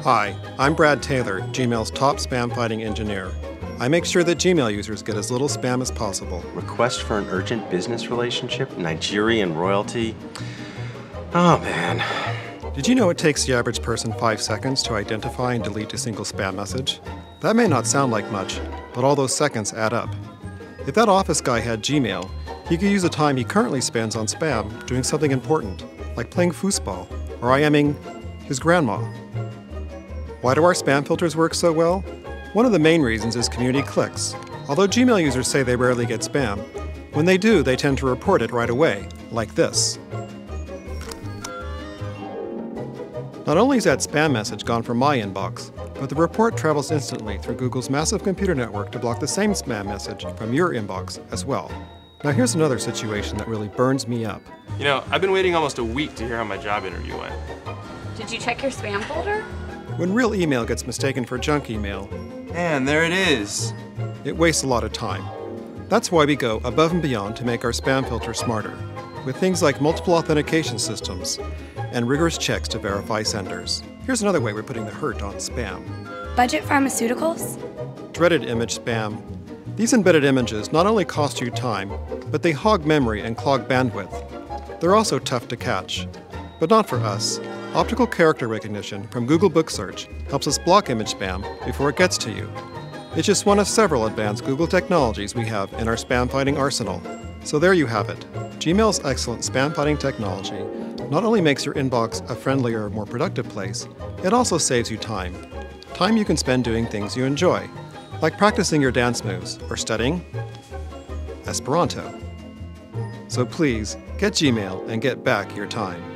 Hi, I'm Brad Taylor, Gmail's top spam-fighting engineer. I make sure that Gmail users get as little spam as possible. Request for an urgent business relationship? Nigerian royalty? Oh, man. Did you know it takes the average person 5 seconds to identify and delete a single spam message? That may not sound like much, but all those seconds add up. If that office guy had Gmail, he could use the time he currently spends on spam doing something important, like playing foosball or IMing his grandma. Why do our spam filters work so well? One of the main reasons is community clicks. Although Gmail users say they rarely get spam, when they do, they tend to report it right away, like this. Not only is that spam message gone from my inbox, but the report travels instantly through Google's massive computer network to block the same spam message from your inbox as well. Now here's another situation that really burns me up. You know, I've been waiting almost a week to hear how my job interview went. Did you check your spam folder? When real email gets mistaken for junk email, And there it is. it wastes a lot of time. That's why we go above and beyond to make our spam filter smarter, with things like multiple authentication systems and rigorous checks to verify senders. Here's another way we're putting the hurt on spam. Budget pharmaceuticals? Dreaded image spam. These embedded images not only cost you time, but they hog memory and clog bandwidth. They're also tough to catch. But not for us. Optical character recognition from Google Book Search helps us block image spam before it gets to you. It's just one of several advanced Google technologies we have in our spam-fighting arsenal. So there you have it. Gmail's excellent spam-fighting technology not only makes your inbox a friendlier, more productive place, it also saves you time. Time you can spend doing things you enjoy, like practicing your dance moves or studying Esperanto. So please, get Gmail and get back your time.